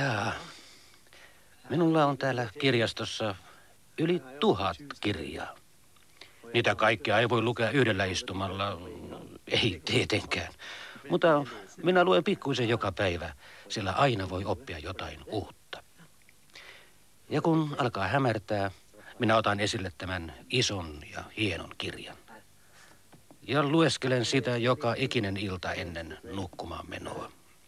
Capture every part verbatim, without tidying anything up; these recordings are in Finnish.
Jaa. Minulla on täällä kirjastossa yli tuhat kirjaa. Niitä kaikkia ei voi lukea yhdellä istumalla. Ei tietenkään. Mutta minä luen pikkuisen joka päivä, sillä aina voi oppia jotain uutta. Ja kun alkaa hämärtää, minä otan esille tämän ison ja hienon kirjan. Ja lueskelen sitä joka ikinen ilta ennen nukkumaan menoa.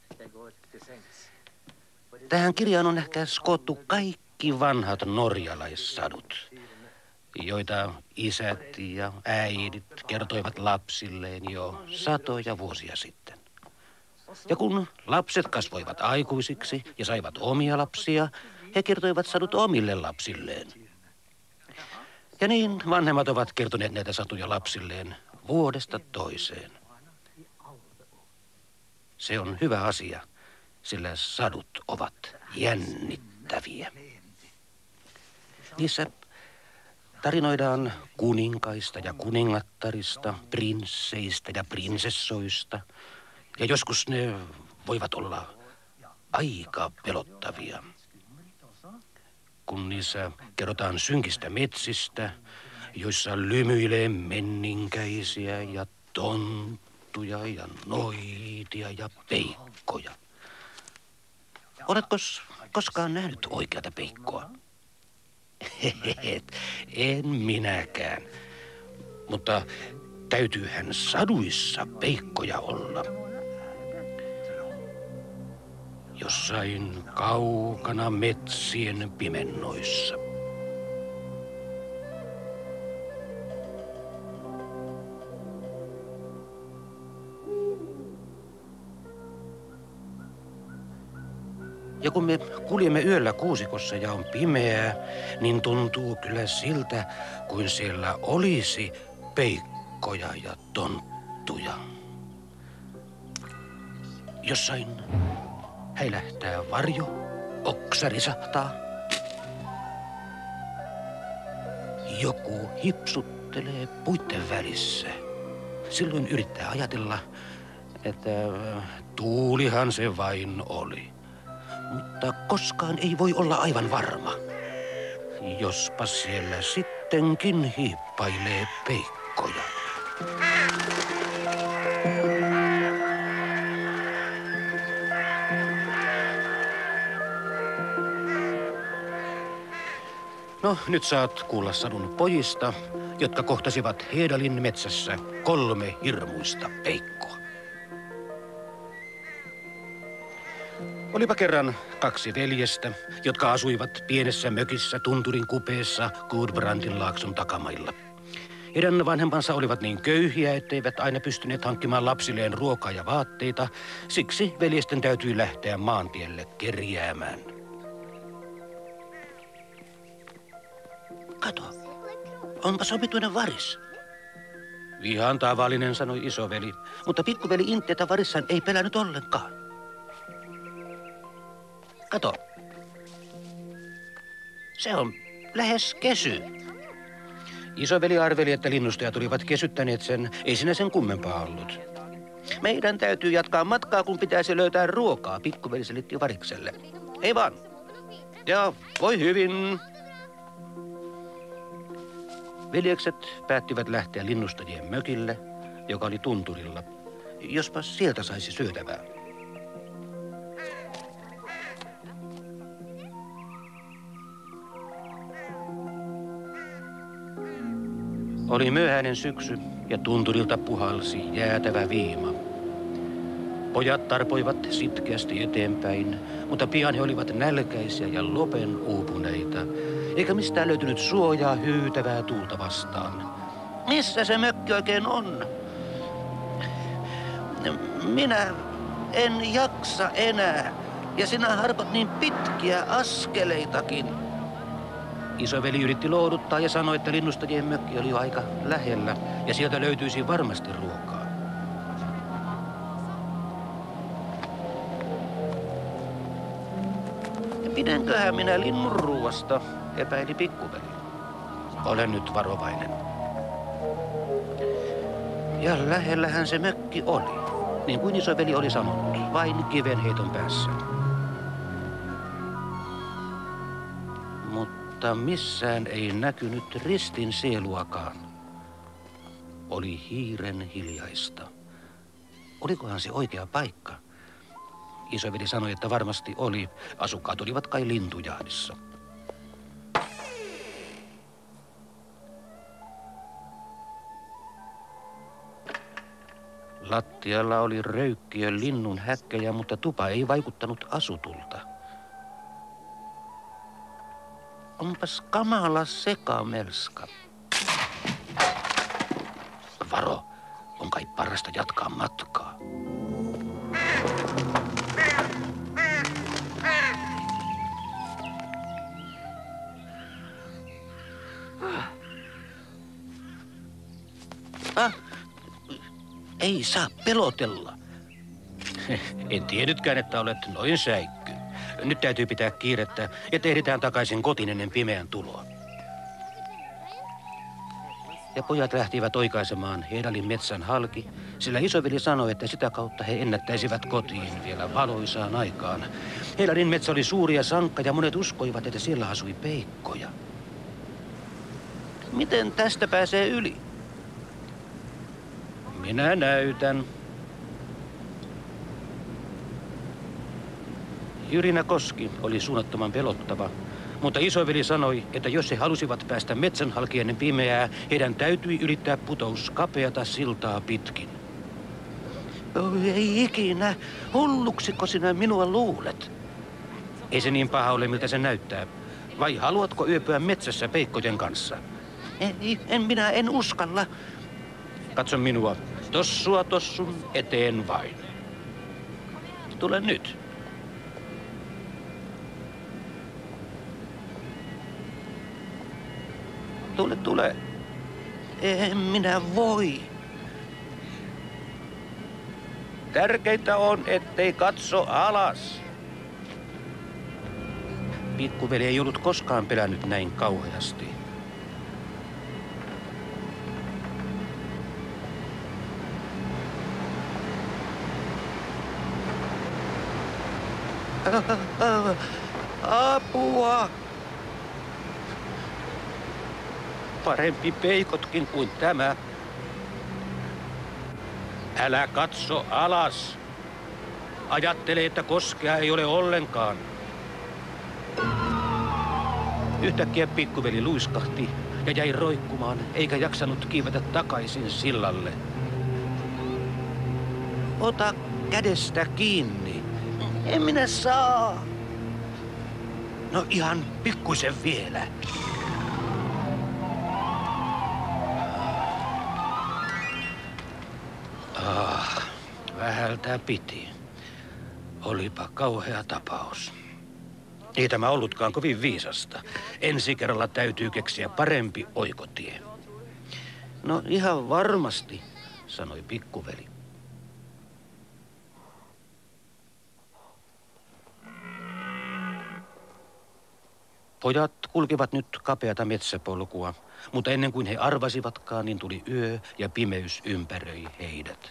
Tähän kirjaan on ehkä koottu kaikki vanhat norjalaissadut, joita isät ja äidit kertoivat lapsilleen jo satoja vuosia sitten. Ja kun lapset kasvoivat aikuisiksi ja saivat omia lapsia, he kertoivat sadut omille lapsilleen. Ja niin vanhemmat ovat kertoneet näitä satuja lapsilleen vuodesta toiseen. Se on hyvä asia, sillä sadut ovat jännittäviä. Niissä tarinoidaan kuninkaista ja kuningattarista, prinsseistä ja prinsessoista. Ja joskus ne voivat olla aika pelottavia. Kun niissä kerrotaan synkistä metsistä, joissa lymyilee menninkäisiä ja tonttuja ja noitia ja peikkoja. Oletko koskaan nähnyt oikeata peikkoa? En minäkään. Mutta täytyyhän saduissa peikkoja olla. Jossain kaukana metsien pimennoissa. Ja kun me kuljemme yöllä kuusikossa ja on pimeää, niin tuntuu kyllä siltä, kuin siellä olisi peikkoja ja tonttuja. Jossain häilähtää varjo, oksa risahtaa. Joku hipsuttelee puitten välissä. Silloin yrittää ajatella, että tuulihan se vain oli. Mutta koskaan ei voi olla aivan varma. Jospa siellä sittenkin hiippailee peikkoja. No, nyt saat kuulla sadun pojista, jotka kohtasivat Hedalin metsässä kolme hirmuista peikkoa. Olipa kerran kaksi veljestä, jotka asuivat pienessä mökissä tunturin kupeessa Gudbrandin laakson takamailla. Heidän vanhempansa olivat niin köyhiä, etteivät aina pystyneet hankkimaan lapsilleen ruokaa ja vaatteita. Siksi veljesten täytyi lähteä maantielle kerjäämään. Kato, onpa omituinen varis. Ihan tavallinen, sanoi isoveli, mutta pikkuveli Inttetä varissaan ei pelännyt ollenkaan. Kato, se on lähes kesy. Isoveli arveli, että linnustajat olivat kesyttäneet sen, ei siinä sen kummempaa ollut. Meidän täytyy jatkaa matkaa, kun pitäisi löytää ruokaa, pikkuveli selitti varikselle. Ei vaan. Ja voi hyvin. Veljekset päättivät lähteä linnustajien mökille, joka oli tunturilla. Jospa sieltä saisi syötävää. Oli myöhäinen syksy ja tunturilta puhalsi jäätävä viima. Pojat tarpoivat sitkeästi eteenpäin, mutta pian he olivat nälkäisiä ja lopen uupuneita, eikä mistään löytynyt suojaa hyytävää tuulta vastaan. Missä se mökki oikein on? Minä en jaksa enää, ja sinä harpat niin pitkiä askeleitakin. Isoveli yritti lohduttaa ja sanoi, että linnustajien mökki oli jo aika lähellä ja sieltä löytyisi varmasti ruokaa. Pidänköhän minä linnun ruuasta, epäili pikkuveli. Olen nyt varovainen. Ja lähellähän se mökki oli, niin kuin isoveli oli sanonut, vain kivenheiton päässä. mutta missään ei näkynyt ristin sieluakaan. Oli hiiren hiljaista. Olikohan se oikea paikka? Isoveli sanoi, että varmasti oli. Asukkaat olivat kai lintujahdissa. Lattialla oli röykkiö linnun häkkejä, mutta tupa ei vaikuttanut asutulta. Onpas kamala sekamelska. Varo, on kai parasta jatkaa matkaa. Ah, ei saa pelotella. En tiennytkään, että olet noin säikky. Nyt täytyy pitää kiirettä, että ehditään takaisin kotiin ennen pimeän tuloa. Ja pojat lähtivät oikaisemaan Heedalin metsän halki, sillä isoveli sanoi, että sitä kautta he ennättäisivät kotiin vielä valoisaan aikaan. Heedalin metsä oli suuri ja sankka ja monet uskoivat, että siellä asui peikkoja. Miten tästä pääsee yli? Minä näytän. Jyrinä koski oli suunnattoman pelottava, mutta isoveli sanoi, että jos he halusivat päästä metsän halki ennen pimeää, heidän täytyi ylittää putous kapeata siltaa pitkin. Oh, ei ikinä. Hulluksiko sinä minua luulet? Ei se niin paha ole, miltä se näyttää. Vai haluatko yöpyä metsässä peikkojen kanssa? Ei, en minä en uskalla. Katso minua. Tossua tossun eteen vain. Tule nyt. Tule, tule. En minä voi. Tärkeintä on, ettei katso alas. Pikkuveli ei ollut koskaan pelännyt näin kauheasti. Apua! Parempi peikotkin kuin tämä. Älä katso alas. Ajattele, että koskea ei ole ollenkaan. Yhtäkkiä pikkuveli luiskahti ja jäi roikkumaan, eikä jaksanut kiivetä takaisin sillalle. Ota kädestä kiinni. En minä saa. No ihan pikkuisen vielä. Ah, vähältä piti. Olipa kauhea tapaus. Ei tämä ollutkaan kovin viisasta. Ensi kerralla täytyy keksiä parempi oikotie. No ihan varmasti, sanoi pikkuveli. Pojat kulkivat nyt kapeata metsäpolkua, mutta ennen kuin he arvasivatkaan, niin tuli yö ja pimeys ympäröi heidät.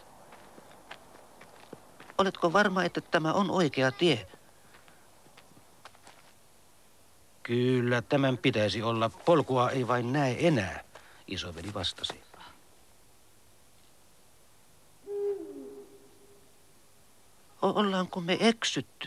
Oletko varma, että tämä on oikea tie? Kyllä, tämän pitäisi olla. Polkua ei vain näe enää, isoveli vastasi. O- ollaanko me eksytty?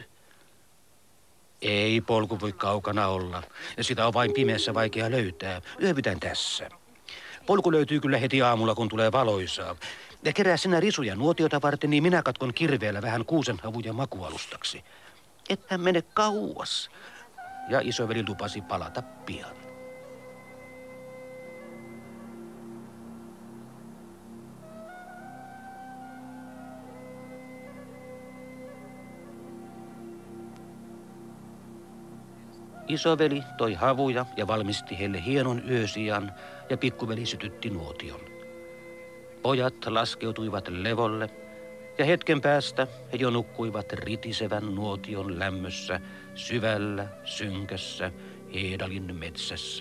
Ei polku voi kaukana olla. Sitä on vain pimeässä vaikea löytää. Yövytän tässä. Polku löytyy kyllä heti aamulla, kun tulee valoisaa. Ja kerää sinä risuja nuotiota varten, niin minä katkon kirveellä vähän kuusenhavuja makualustaksi. Ethän mene kauas. Ja isoveli lupasi palata pian. Isoveli toi havuja ja valmisti heille hienon yösijan ja pikkuveli sytytti nuotion. Pojat laskeutuivat levolle ja hetken päästä he jo nukkuivat ritisevän nuotion lämmössä syvällä, synkässä Heedalin metsässä.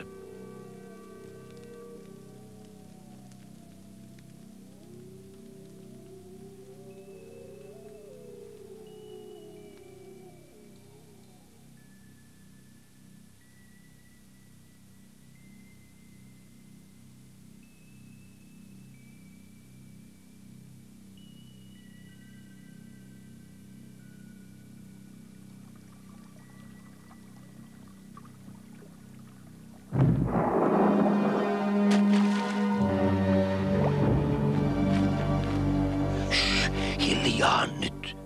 Hiljaa nyt.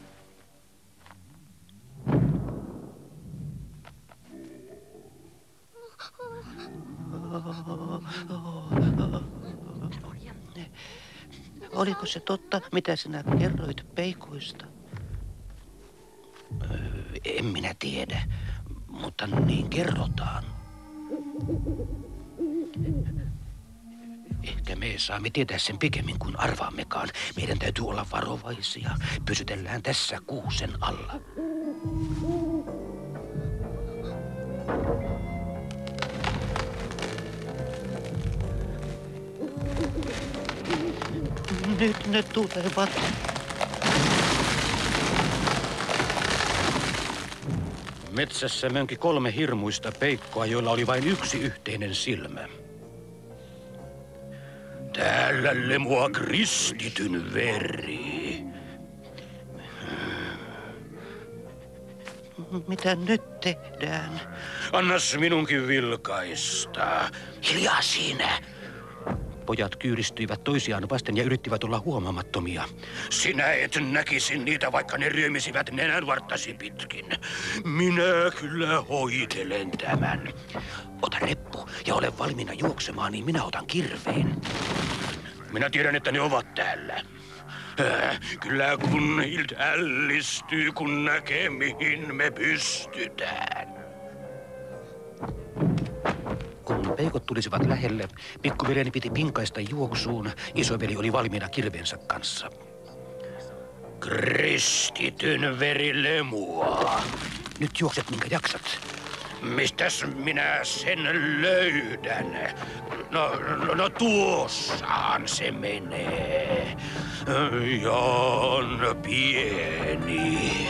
Oliko se totta, mitä sinä kerroit peikoista? En minä tiedä, mutta niin kerrotaan. Ehkä me saamme tietää sen pikemmin kuin arvaammekaan. Meidän täytyy olla varovaisia. Pysytellään tässä kuusen alla. Nyt ne tulevat. Metsässä mönki kolme hirmuista peikkoa, joilla oli vain yksi yhteinen silmä. Täällä lemua kristityn veri. Mitä nyt tehdään? Annas minunkin vilkaista. Hiljaa siinä. Pojat kyyristyivät toisiaan vasten ja yrittivät olla huomaamattomia. Sinä et näkisi niitä, vaikka ne ryömisivät nenänvarttasi pitkin. Minä kyllä hoitelen tämän. Ota reppu ja ole valmiina juoksemaan, niin minä otan kirveen. Minä tiedän, että ne ovat täällä. Äh, kyllä kun ilta ällistyy, kun näkee mihin me pystytään. Kun peikot tulisivat lähelle, pikkuveljeni piti pinkaista juoksuun. Isoveli oli valmiina kirveensä kanssa. Kristityn veri lemua. Nyt juokset, minkä jaksat. Mistäs minä sen löydän? No, no, no tuossaan se menee. Ja on pieni.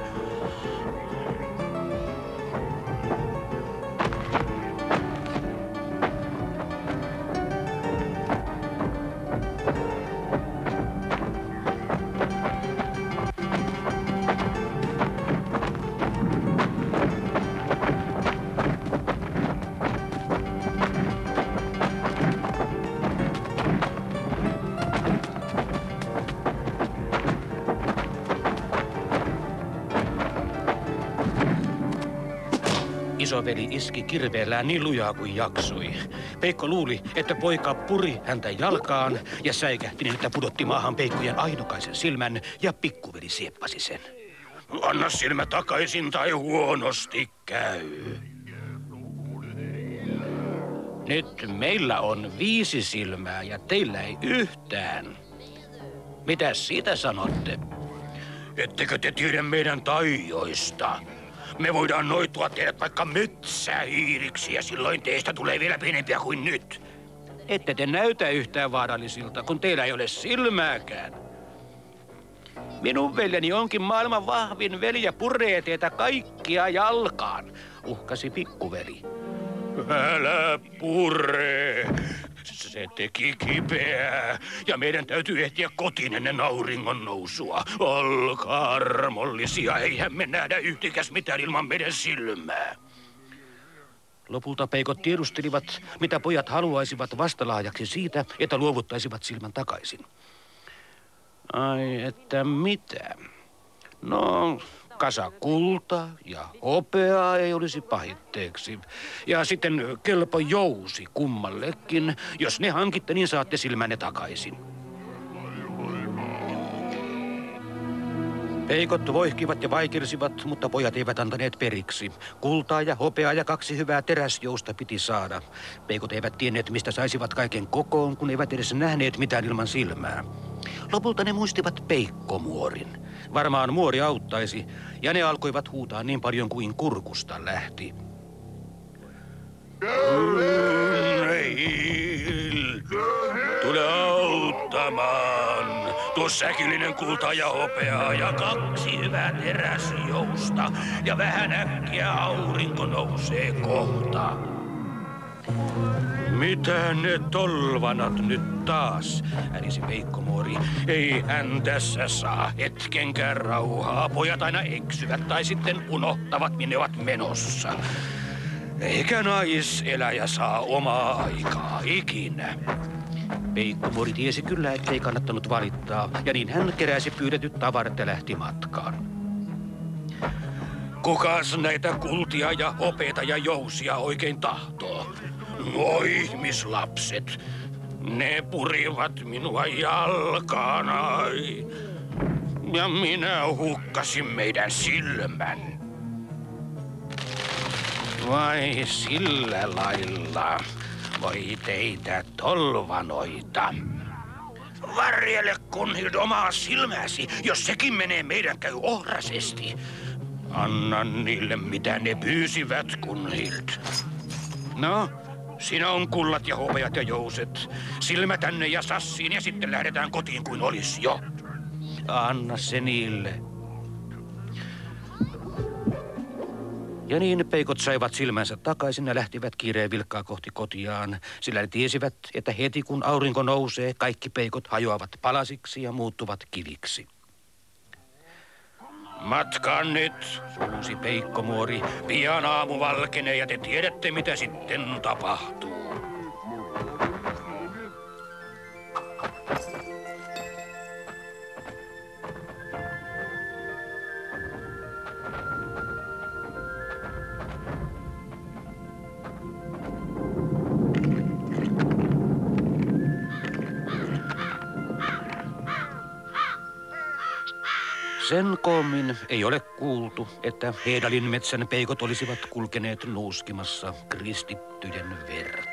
Isoveli iski kirveellään niin lujaa kuin jaksoi. Peikko luuli, että poika puri häntä jalkaan ja säikähti niin, että pudotti maahan peikkojen ainokaisen silmän ja pikkuveli sieppasi sen. Anna silmä takaisin tai huonosti käy. Nyt meillä on viisi silmää ja teillä ei yhtään. Mitäs siitä sanotte? Ettekö te tiedä meidän taijoista? Me voidaan noitua teidät vaikka metsähiiriksi ja silloin teistä tulee vielä pienempiä kuin nyt. Ette te näytä yhtään vaarallisilta, kun teillä ei ole silmääkään. Minun veljeni onkin maailman vahvin veli ja puree teitä kaikkia jalkaan, uhkasi pikkuveli. Älä purre. Se teki kipeää ja meidän täytyy ehtiä kotiin ennen auringon nousua. Olkaa armollisia, eihän me nähdä yhtikäs mitään ilman meidän silmää. Lopulta peikot tiedustelivat, mitä pojat haluaisivat vastalaajaksi siitä, että luovuttaisivat silmän takaisin. Ai, että mitä? No, kasa kultaa ja hopeaa ei olisi pahitteeksi. Ja sitten kelpo jousi kummallekin. Jos ne hankitte, niin saatte silmänne takaisin. Peikot voihkivat ja vaikersivat, mutta pojat eivät antaneet periksi. Kultaa ja hopeaa ja kaksi hyvää teräsjousta piti saada. Peikot eivät tienneet, mistä saisivat kaiken kokoon, kun eivät edes nähneet mitään ilman silmää. Lopulta ne muistivat peikkomuorin. Varmaan muori auttaisi, ja ne alkoivat huutaa niin paljon kuin kurkusta lähti. Neil, tule auttamaan. Tuo säkillinen kultaa ja hopeaa ja kaksi hyvää teräsjousta. Ja vähän äkkiä aurinko nousee kohta. Mitä ne tolvanat nyt taas, änisi peikkomuori. Ei hän tässä saa hetkenkään rauhaa. Pojat aina eksyvät tai sitten unohtavat, minne ovat menossa. Eikä naiseläjä saa omaa aikaa ikinä. Peikkomuori tiesi kyllä, ettei kannattanut valittaa, ja niin hän keräsi pyydetyt tavarat ja lähti matkaan. Kukas näitä kultia ja hopeita ja jousia oikein tahtoo? No ihmislapset, ne purivat minua jalkaanai. Ja minä hukkasin meidän silmän. Vai sillä lailla voi teitä tolvanoita. Varjele Gunhild omaa silmäsi, jos sekin menee meidän käy ohrasesti. Anna niille mitä ne pyysivät, Gunhild. No, siinä on kullat ja hopeat ja jouset. Silmä tänne ja sassiin ja sitten lähdetään kotiin kuin olis jo. Anna se niille. Ja niin peikot saivat silmänsä takaisin ja lähtivät kiireen vilkkaa kohti kotiaan, sillä ne tiesivät, että heti kun aurinko nousee, kaikki peikot hajoavat palasiksi ja muuttuvat kiviksi. Matkaan nyt, suusi peikkomuori. Pian aamu valkenee ja te tiedätte, mitä sitten tapahtuu. Sen koommin ei ole kuultu, että Hedalin metsän peikot olisivat kulkeneet nuuskimassa kristittyjen verta.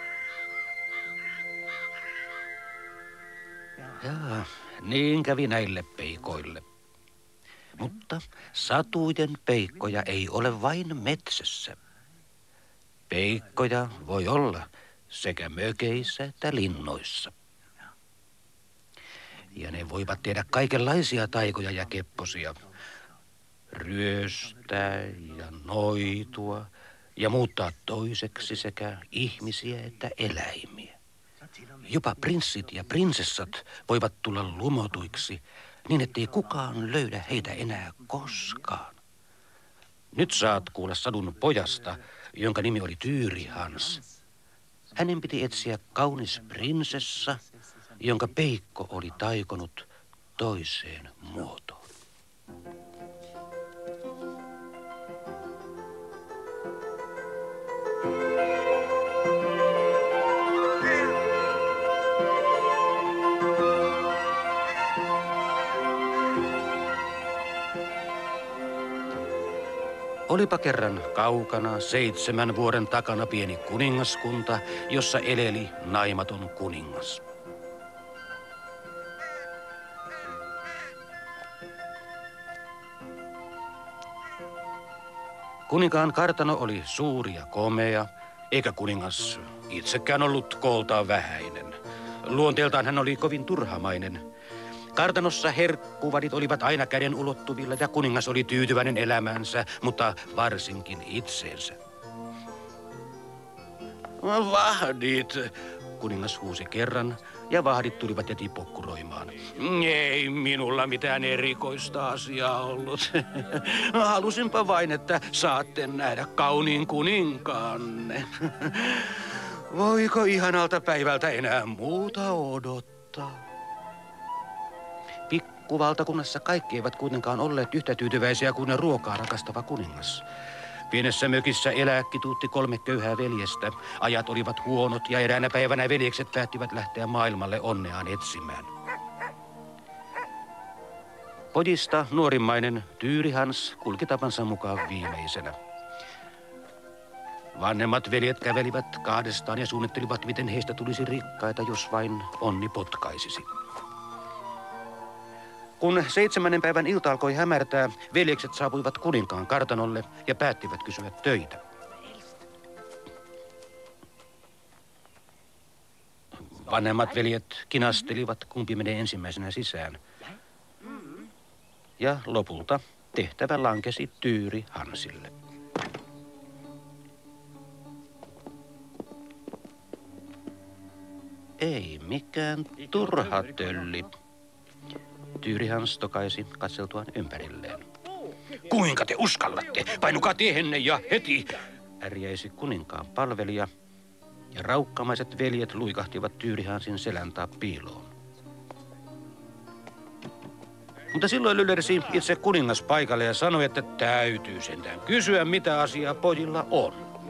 Jaa, niin kävi näille peikoille. Mutta satujen peikkoja ei ole vain metsässä. Peikkoja voi olla sekä mökeissä että linnoissa. Ja ne voivat tehdä kaikenlaisia taikoja ja kepposia. Ryöstää ja noitua ja muuttaa toiseksi sekä ihmisiä että eläimiä. Jopa prinssit ja prinsessat voivat tulla lumotuiksi niin, ettei kukaan löydä heitä enää koskaan. Nyt saat kuulla sadun pojasta, jonka nimi oli Tyyrihans. Hänen piti etsiä kaunis prinsessa, jonka peikko oli taikonut toiseen muotoon. Olipa kerran kaukana seitsemän vuoden takana pieni kuningaskunta, jossa eleli naimaton kuningas. Kuninkaan kartano oli suuri ja komea, eikä kuningas itsekään ollut kooltaan vähäinen. Luonteeltaan hän oli kovin turhamainen. Kartanossa herkkuvadit olivat aina käden ulottuvilla ja kuningas oli tyytyväinen elämänsä, mutta varsinkin itseensä. Vahdit, kuningas huusi kerran ja vahdit tulivat heti pokkuroimaan. Ei minulla mitään erikoista asiaa ollut. Halusinpa vain, että saatte nähdä kauniin kuninkaanne. Voiko ihanalta päivältä enää muuta odottaa? Pikkuvaltakunnassa kaikki eivät kuitenkaan olleet yhtä tyytyväisiä kuin ruokaa rakastava kuningas. Pienessä mökissä elää kituutti kolme köyhää veljestä. Ajat olivat huonot ja eräänä päivänä veljekset päättivät lähteä maailmalle onneaan etsimään. Pojista nuorimmainen Tyyrihans kulki tapansa mukaan viimeisenä. Vanhemmat veljet kävelivät kahdestaan ja suunnittelivat, miten heistä tulisi rikkaita, jos vain onni potkaisisi. Kun seitsemännen päivän ilta alkoi hämärtää, veljekset saapuivat kuninkaan kartanolle ja päättivät kysyä töitä. Vanhemmat veljet kinastelivat, kumpi menee ensimmäisenä sisään. Ja lopulta tehtävä lankesi Tyyrihansille. Ei mikään turha tölli. Tyyrihans tokaisi katseltuaan ympärilleen. Kuinka te uskallatte? Painukaa tiehenne ja heti! Ärjäisi kuninkaan palvelija. ja raukkamaiset veljet luikahtivat Tyyrihansin selän taa piiloon. Mutta silloin lylersi itse kuningas paikalle ja sanoi, että täytyy sentään kysyä, mitä asiaa pojilla on.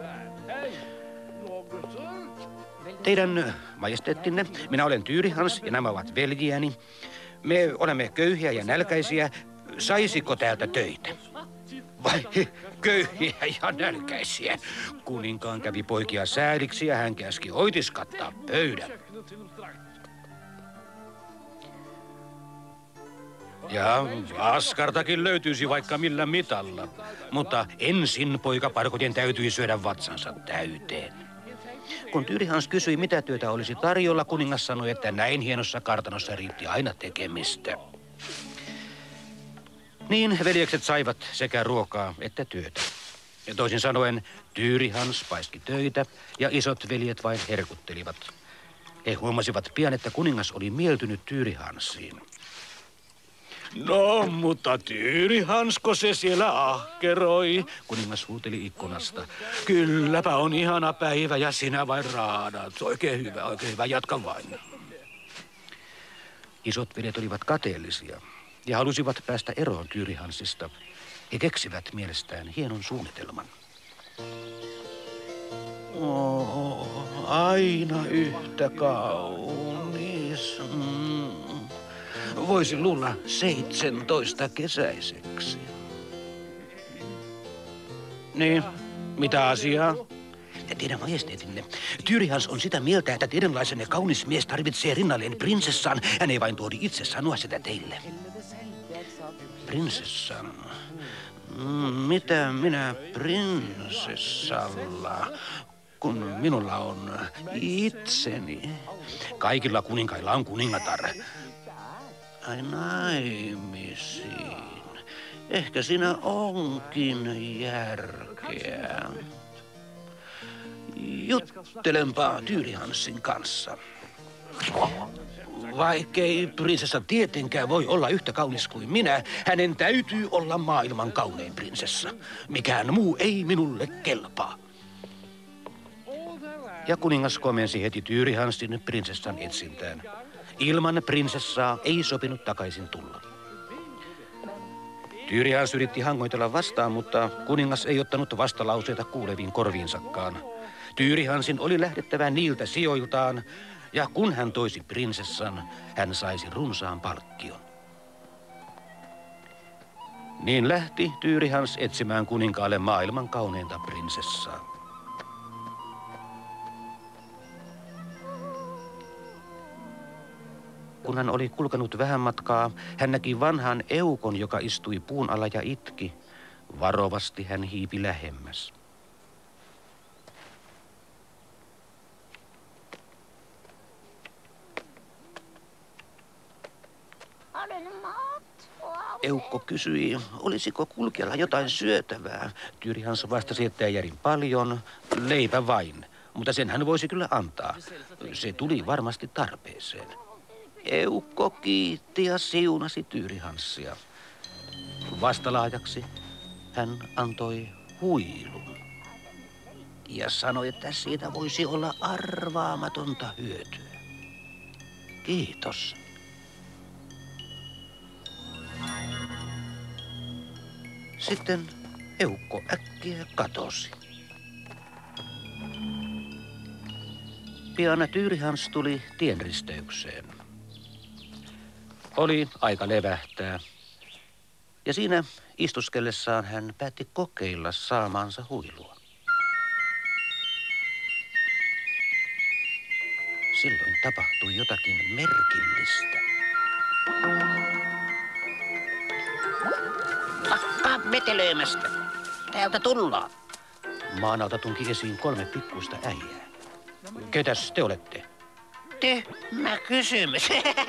Teidän majesteettinne, minä olen Tyyrihans ja nämä ovat veljiäni. Me olemme köyhiä ja nälkäisiä. Saisiko täältä töitä? Vai köyhiä ja nälkäisiä? Kuninkaan kävi poikia sääliksi ja hän käski Oitis kattaa pöydän. Ja askartakin löytyisi vaikka millä mitalla, mutta ensin poikaparkotien täytyi syödä vatsansa täyteen. Kun Tyyrihans kysyi, mitä työtä olisi tarjolla, kuningas sanoi, että näin hienossa kartanossa riitti aina tekemistä. Niin veljekset saivat sekä ruokaa että työtä. Ja toisin sanoen Tyyrihans paiski töitä ja isot veljet vain herkuttelivat. He huomasivat pian, että kuningas oli mieltynyt Tyyrihansiin. No, mutta Tyyrihansko se siellä ahkeroi, kuningas huuteli ikkunasta. Kylläpä on ihana päivä ja sinä vain raadat. Oikein hyvä, oikein hyvä, jatka vain. Isot veljet olivat kateellisia ja halusivat päästä eroon Tyyrihansista. He keksivät mielestään hienon suunnitelman. Oh, aina yhtä kaunis. Mm. Voisi luulla seitsemäntoista kesäiseksi. Niin, mitä asiaa? Teidän majesteetinne, Tyyrihans on sitä mieltä, että teidänlaisenne kaunis mies tarvitsee rinnalleen prinsessan. Hän ei vain tuodi itse sanoa sitä teille. Prinsessan? Mitä minä prinsessalla, kun minulla on itseni? Kaikilla kuninkailla on kuningatar. Ai naimisiin. Ehkä siinä onkin järkeä. Juttelenpa Tyyrihansin kanssa. Vaikkei prinsessa tietenkään voi olla yhtä kaunis kuin minä, hänen täytyy olla maailman kaunein prinsessa. Mikään muu ei minulle kelpaa. Ja kuningas komensi heti Tyyrihansin prinsessan etsintään. Ilman prinsessaa ei sopinut takaisin tulla. Tyyrihans yritti hangoitella vastaan, mutta kuningas ei ottanut vastalauseita kuuleviin korviinsakaan. Tyyrihansin oli lähdettävä niiltä sijoiltaan, ja kun hän toisi prinsessan, hän saisi runsaan palkkion. Niin lähti Tyyrihans etsimään kuninkaalle maailman kauneinta prinsessaa. Kun hän oli kulkenut vähän matkaa, hän näki vanhan eukon, joka istui puun alla ja itki. Varovasti hän hiipi lähemmäs. Eukko kysyi, olisiko kulkijalla jotain syötävää. Tyyrihans vastasi, että ei järin paljon, leipä vain, mutta sen hän voisi kyllä antaa. Se tuli varmasti tarpeeseen. Eukko kiitti ja siunasi Tyyrihansia. Vastalaajaksi hän antoi huilun ja sanoi, että siitä voisi olla arvaamatonta hyötyä. Kiitos. Sitten eukko äkkiä katosi. Pian Tyyrihans tuli tienristeykseen. Oli aika levähtää, ja siinä istuskellessaan hän päätti kokeilla saamaansa huilua. Silloin tapahtui jotakin merkillistä. Lakkaa metelöimästä. Täältä tullaan. Maan alta tunki esiin kolme pikkuista äijää. Ketäs te olette? Tyhmä kysymys.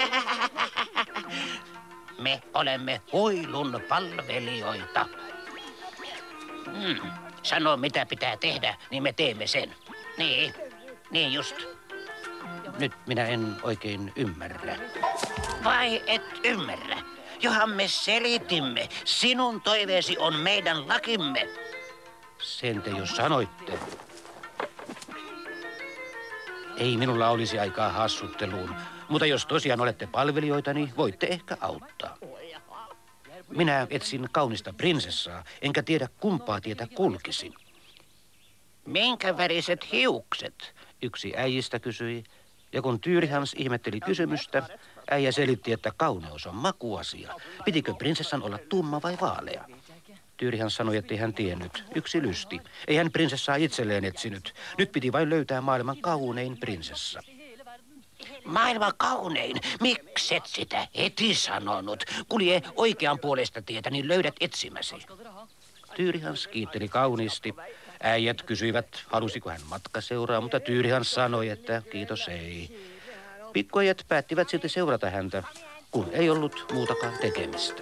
Me olemme huilun palvelijoita. Hmm. Sano, mitä pitää tehdä, niin me teemme sen. Niin, niin just. Nyt minä en oikein ymmärrä. Vai et ymmärrä? Johan me selitimme. Sinun toiveesi on meidän lakimme. Sen te jo sanoitte. Ei minulla olisi aikaa hassutteluun, mutta jos tosiaan olette palvelijoitani, voitte ehkä auttaa. Minä etsin kaunista prinsessaa, enkä tiedä kumpaa tietä kulkisin. Minkä väriset hiukset? Yksi äijistä kysyi, ja kun Tyyrihans ihmetteli kysymystä, äijä selitti, että kauneus on makuasia. Pitikö prinsessan olla tumma vai vaalea? Tyyrihans sanoi, ettei hän tiennyt. Yksi lysti. Ei hän prinsessaa itselleen etsinyt. Nyt piti vain löytää maailman kaunein prinsessa. Maailman kaunein? Mikset sitä heti sanonut? Kulje oikean puolesta tietä, niin löydät etsimäsi. Tyyrihans kiitteli kauniisti. Äijät kysyivät, halusiko hän matkaseuraa, mutta Tyyrihans sanoi, että kiitos ei. Pikkuäijät päättivät silti seurata häntä, kun ei ollut muutakaan tekemistä.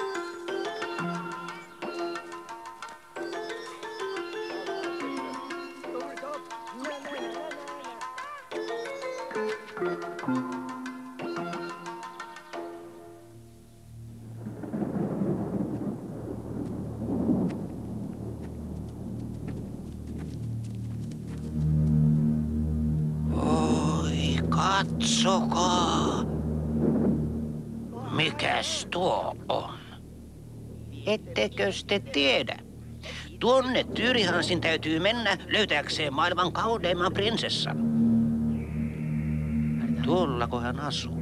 Katsokaa. Mikäs tuo on? Ettekö te tiedä? Tuonne Tyyrihansin täytyy mennä löytääkseen maailman kauneimman prinsessan. Tuollako hän asuu?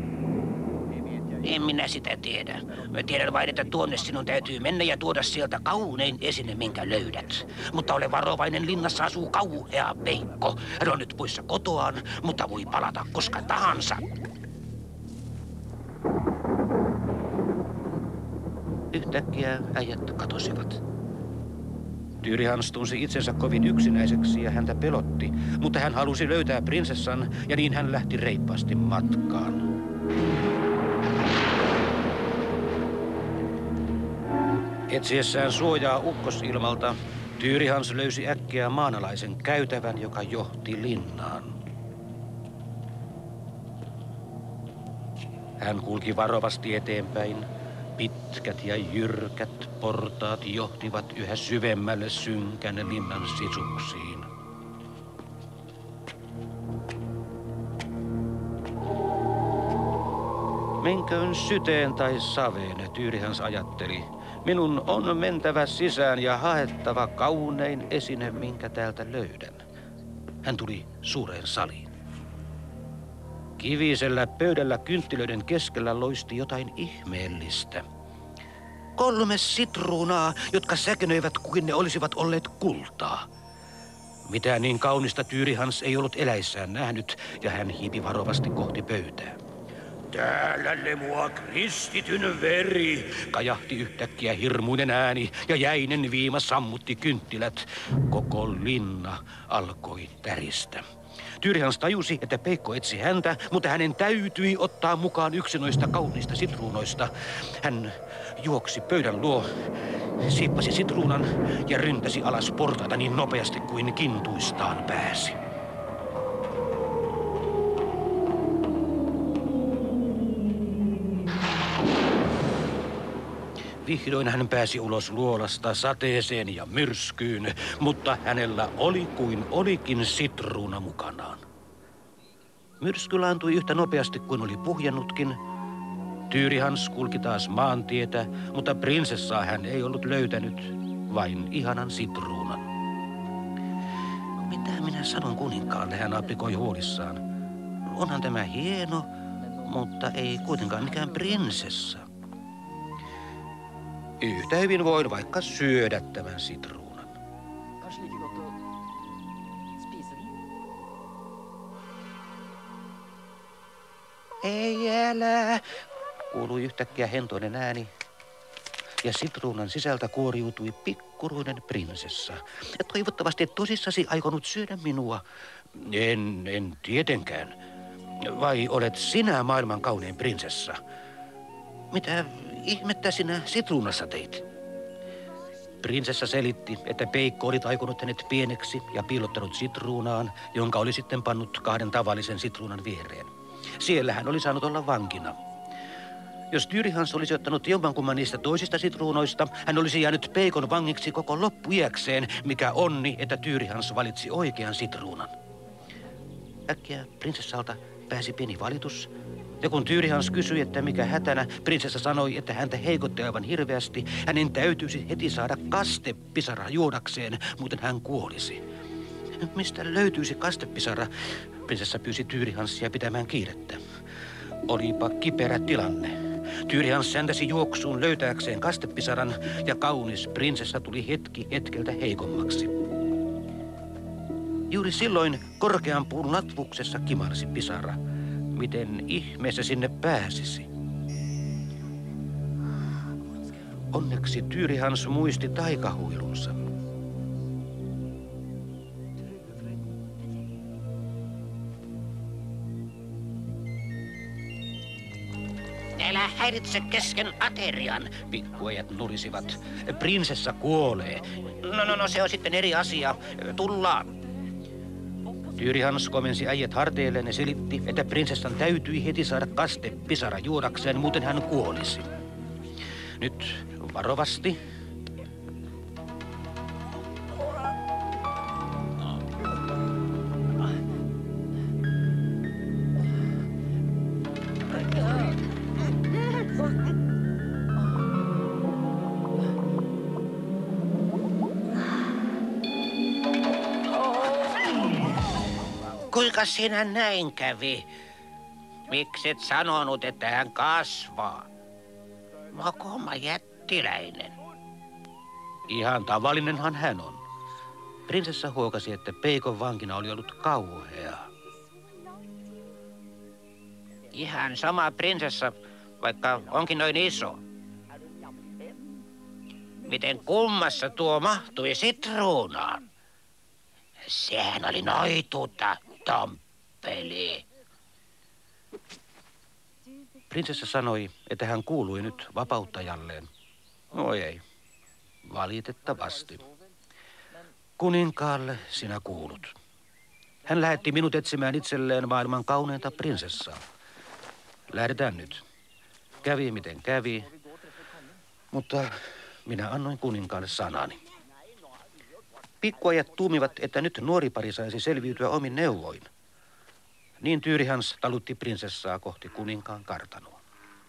En minä sitä tiedä. Mä tiedän vain, että tuonne sinun täytyy mennä ja tuoda sieltä kaunein esine, minkä löydät. Mutta ole varovainen, linnassa asuu kauhea peikko. Hän on nyt poissa kotoaan, mutta voi palata koska tahansa. Yhtäkkiä äijät katosivat. Tyyrihans tunsi itsensä kovin yksinäiseksi ja häntä pelotti, mutta hän halusi löytää prinsessan ja niin hän lähti reippaasti matkaan. Etsiessään suojaa ukkosilmalta, Tyyrihans löysi äkkiä maanalaisen käytävän, joka johti linnaan. Hän kulki varovasti eteenpäin. Pitkät ja jyrkät portaat johtivat yhä syvemmälle synkän linnan sisuksiin. Menköön syteen tai saveen, Tyyrihans ajatteli. Minun on mentävä sisään ja haettava kaunein esine, minkä täältä löydän. Hän tuli suureen saliin. Kivisellä pöydällä kynttilöiden keskellä loisti jotain ihmeellistä. Kolme sitruunaa, jotka säkenöivät kuin ne olisivat olleet kultaa. Mitään niin kaunista Tyyrihans ei ollut eläissään nähnyt, ja hän hiipi varovasti kohti pöytää. Täällä lemua kristityn veri, kajahti yhtäkkiä hirmuinen ääni, ja jäinen viima sammutti kynttilät. Koko linna alkoi täristä. Tyyrihans tajusi, että peikko etsi häntä, mutta hänen täytyi ottaa mukaan yksi noista kauniista sitruunoista. Hän juoksi pöydän luo, siippasi sitruunan ja ryntäsi alas portaita niin nopeasti kuin kintuistaan pääsi. Vihdoin hän pääsi ulos luolasta sateeseen ja myrskyyn, mutta hänellä oli kuin olikin sitruuna mukanaan. Myrsky laantui yhtä nopeasti kuin oli puhjennutkin. Tyyrihans kulki taas maantietä, mutta prinsessaa hän ei ollut löytänyt, vain ihanan sitruunan. Mitä minä sanon kuninkaalle, hän aprikoi huolissaan. Onhan tämä hieno, mutta ei kuitenkaan mikään prinsessa. Yhtä hyvin voin vaikka syödä tämän sitruunan. Ei älä, kuului yhtäkkiä hentoinen ääni. Ja sitruunan sisältä kuoriutui pikkuruinen prinsessa. Ja toivottavasti et tosissasi aikonut syödä minua. En, en tietenkään. Vai olet sinä maailman kaunein prinsessa? Mitä ihmettä sinä sitruunassa teit? Prinsessa selitti, että peikko oli taikonut hänet pieneksi ja piilottanut sitruunaan, jonka oli sitten pannut kahden tavallisen sitruunan viereen. Siellä hän oli saanut olla vankina. Jos Tyyrihans olisi ottanut jommankumman niistä toisista sitruunoista, hän olisi jäänyt peikon vangiksi koko loppuiäkseen, mikä onni, että Tyyrihans valitsi oikean sitruunan. Äkkiä prinsessalta pääsi pieni valitus. Ja kun Tyyrihans kysyi, että mikä hätänä, prinsessa sanoi, että häntä heikotti aivan hirveästi. Hänen täytyisi heti saada kastepisara juodakseen, muuten hän kuolisi. Mistä löytyisi kastepisara? Prinsessa pyysi Tyyrihansia pitämään kiirettä. Olipa kiperä tilanne. Tyyrihans säntäsi juoksuun löytääkseen kastepisaran ja kaunis prinsessa tuli hetki hetkeltä heikommaksi. Juuri silloin korkean puun latvuksessa kimarsi pisara. Miten ihmeessä sinne pääsisi? Onneksi Tyyrihans muisti taikahuilunsa. Älä häiritse kesken aterian, Pikkuajat nurisivat. Prinsessa kuolee. No, no, no, se on sitten eri asia. Tullaan. Tyyrihans komensi äijät harteilleen ja selitti, että prinsessan täytyi heti saada kaste pisara juodakseen, muuten hän kuolisi. Nyt varovasti. Kuinka sinä näin kävi? Mikset sanonut, että hän kasvaa? Mokoma jättiläinen. Ihan tavallinenhan hän on. Prinsessa huokasi, että peikon vankina oli ollut kauhea. Ihan sama prinsessa, vaikka onkin noin iso. Miten kummassa tuo mahtui sitruunaan? Sehän oli noituutta, Tomppeli. Prinsessa sanoi, että hän kuului nyt vapauttajalleen. Oi ei, valitettavasti. Kuninkaalle sinä kuulut. Hän lähetti minut etsimään itselleen maailman kauneinta prinsessaa. Lähdetään nyt. Kävi miten kävi, mutta minä annoin kuninkaalle sanani. Pikkuajat tuumivat, että nyt nuori pari saisi selviytyä omin neuvoin. Niin Tyyrihans talutti prinsessaa kohti kuninkaan kartanoa.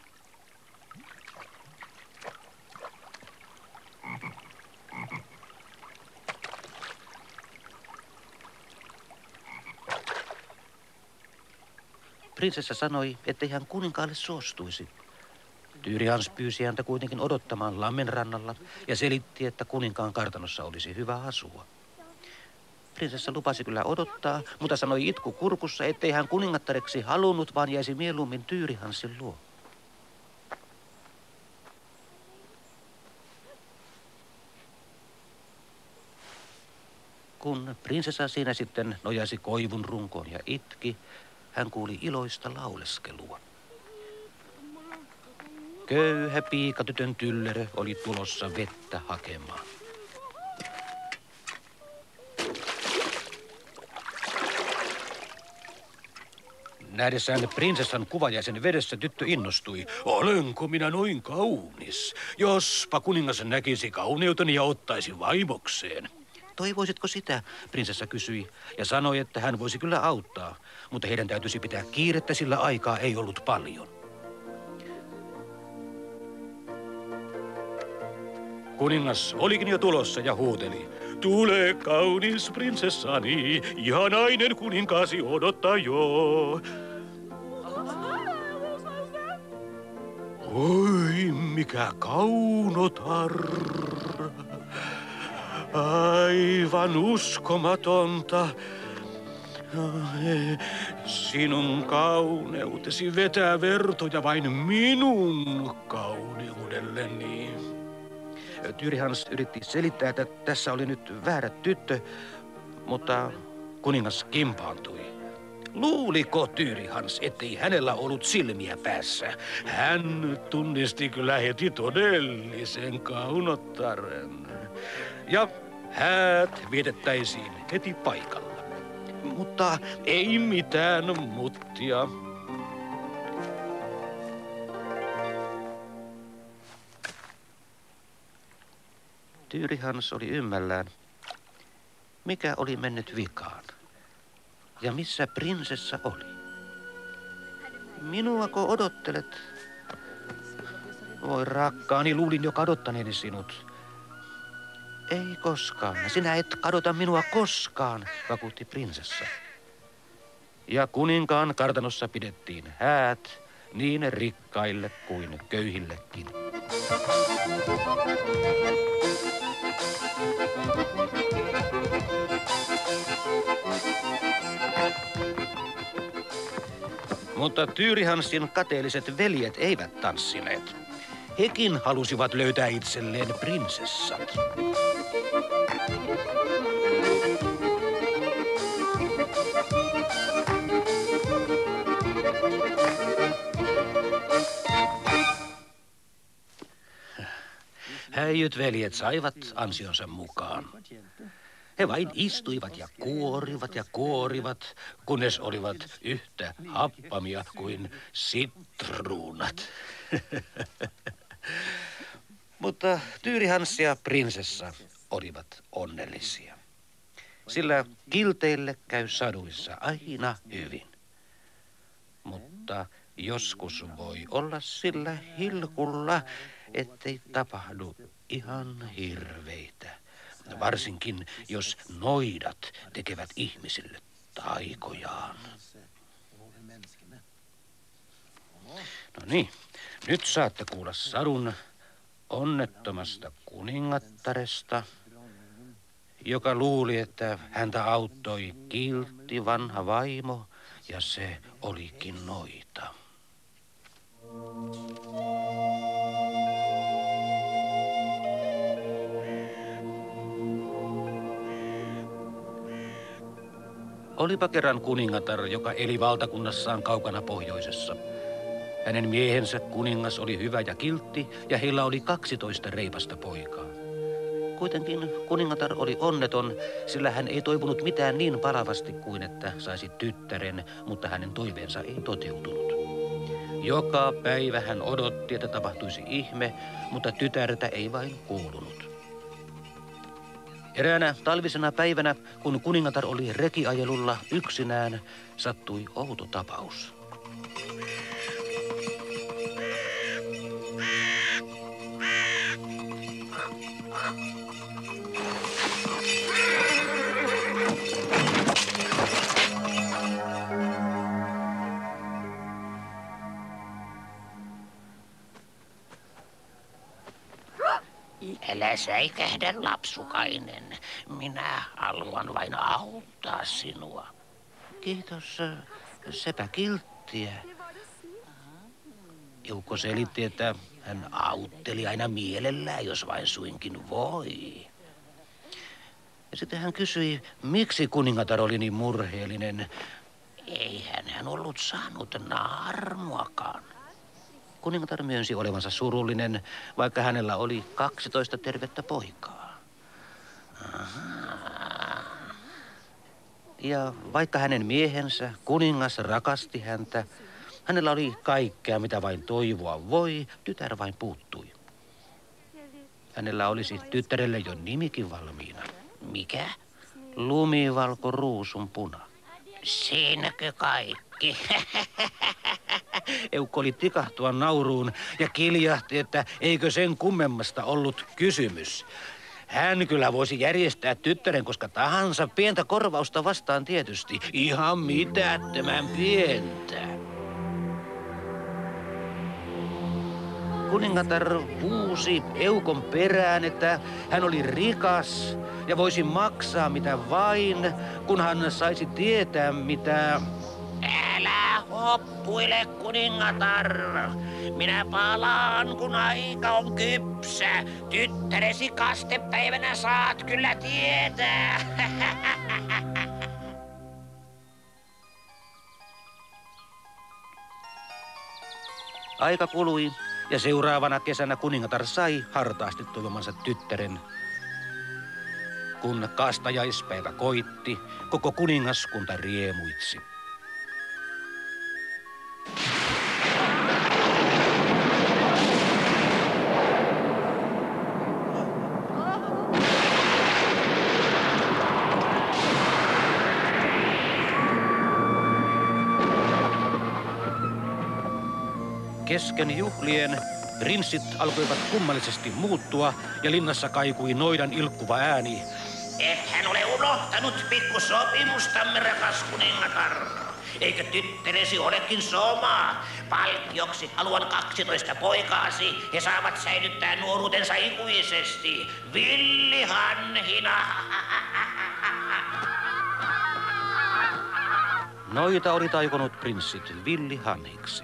Prinsessa sanoi, ettei hän kuninkaalle suostuisi. Tyyrihans pyysi häntä kuitenkin odottamaan lammen rannalla ja selitti, että kuninkaan kartanossa olisi hyvä asua. Prinsessa lupasi kyllä odottaa, mutta sanoi itku kurkussa, ettei hän kuningattareksi halunnut, vaan jäisi mieluummin Tyyrihansin luo. Kun prinsessa siinä sitten nojasi koivun runkoon ja itki, hän kuuli iloista lauleskelua. Köyhä piikatytön tyllerö oli tulossa vettä hakemaan. Nähdessään prinsessan kuvajaisen vedessä tyttö innostui. Olenko minä noin kaunis? Jospa kuningas näkisi kauneuteni ja ottaisi vaimokseen. Toivoisitko sitä, prinsessa kysyi ja sanoi, että hän voisi kyllä auttaa, mutta heidän täytyisi pitää kiirettä, sillä aikaa ei ollut paljon. Kuningas olikin jo tulossa ja huuteli. Tule kaunis prinsessani, ihanainen kuninkaasi odottaa jo. Oi, mikä kaunotar. Aivan uskomatonta. Sinun kauneutesi vetää vertoja vain minun kauneudelleni. Tyyrihans yritti selittää, että tässä oli nyt väärä tyttö, mutta kuningas kimpaantui. Luuliko Tyyrihans, ettei hänellä ollut silmiä päässä? Hän tunnisti kyllä heti todellisen kaunottaren. Ja häät vietettäisiin heti paikalla. Mutta ei mitään muttia. Tyyrihans oli ymmällään. Mikä oli mennyt vikaan? Ja missä prinsessa oli? Minuako odottelet? Voi rakkaani, luulin jo kadottaneeni sinut. Ei koskaan, sinä et kadota minua koskaan, vakuutti prinsessa. Ja kuninkaan kartanossa pidettiin häät niin rikkaille kuin köyhillekin. Mutta Tyyrihanssin kateelliset veljet eivät tanssineet. Hekin halusivat löytää itselleen prinsessat. Häijyt veljet saivat ansionsa mukaan. He vain istuivat ja kuorivat ja kuorivat, kunnes olivat yhtä happamia kuin sitruunat. Mutta Tyyrihans ja prinsessa olivat onnellisia. Sillä kilteille käy saduissa aina hyvin. Mutta joskus voi olla sillä hilkulla, ettei tapahdu ihan hirveitä. Varsinkin, jos noidat tekevät ihmisille taikojaan. No niin, nyt saatte kuulla sadun onnettomasta kuningattaresta, joka luuli, että häntä auttoi kiltti vanha vaimo, ja se olikin noita. Olipa kerran kuningatar, joka eli valtakunnassaan kaukana pohjoisessa. Hänen miehensä kuningas oli hyvä ja kiltti, ja heillä oli kaksitoista reipasta poikaa. Kuitenkin kuningatar oli onneton, sillä hän ei toivonut mitään niin palavasti kuin että saisi tyttären, mutta hänen toiveensa ei toteutunut. Joka päivä hän odotti, että tapahtuisi ihme, mutta tytärtä ei vain kuulunut. Eräänä talvisena päivänä, kun kuningatar oli rekiajelulla yksinään, sattui outo tapaus. Älä säikähdä, lapsukainen. Minä haluan vain auttaa sinua. Kiitos, sepä kilttiä. Eukko selitti, että hän autteli aina mielellään, jos vain suinkin voi. Ja sitten hän kysyi, miksi kuningatar oli niin murheellinen. Eihän hän ollut saanut naarmuakaan. Kuningatar myönsi olevansa surullinen, vaikka hänellä oli kaksitoista tervettä poikaa. Aha. Ja vaikka hänen miehensä, kuningas, rakasti häntä, hänellä oli kaikkea, mitä vain toivoa voi, tytär vain puuttui. Hänellä olisi tyttärelle jo nimikin valmiina. Mikä? Lumivalko ruusunpuna. Siinäkö kaikki? Eukko oli tikahtua nauruun ja kiljahti, että eikö sen kummemmasta ollut kysymys. Hän kyllä voisi järjestää tyttären koska tahansa, pientä korvausta vastaan tietysti. Ihan mitättömän pientä. Kuningatar huusi Eukon perään, että hän oli rikas ja voisi maksaa mitä vain, kun hän saisi tietää mitä... Älä hoppuile, kuningatar. Minä palaan, kun aika on kypsä. Tyttäresi kastepäivänä saat kyllä tietää. Aika kului ja seuraavana kesänä kuningatar sai hartaasti toivomansa tyttären. Kun kastajaispäivä koitti, koko kuningaskunta riemuitsi. Kesken juhlien prinssit alkoivat kummallisesti muuttua ja linnassa kaikui noidan ilkkuva ääni. Ethän ole unohtanut pikku sopimustamme, rakas kuningatar. Eikö tyttäresi olekin somaa? Palkkioksi haluan kaksitoista poikaasi. He saavat säilyttää nuoruutensa ikuisesti. Villihanhina. Noita oli taikonut prinssit villihanhiksi.